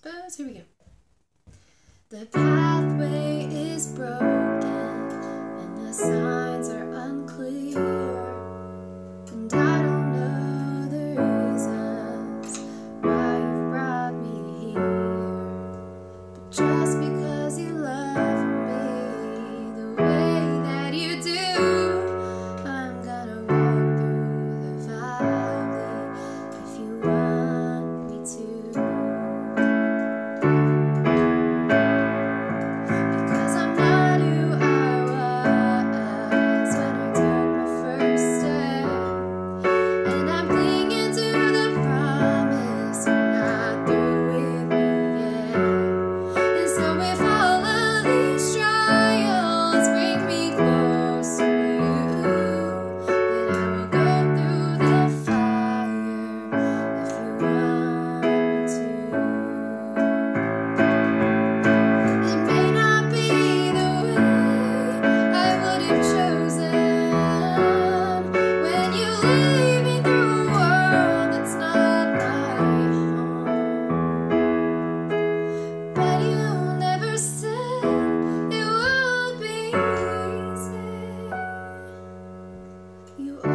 suppose. Here we go. The pathway is broken and the signs are unclear, and I don't know the reasons why you brought me here. But just because you love me the way that you do, I'm gonna walk through the valley if you want me to. You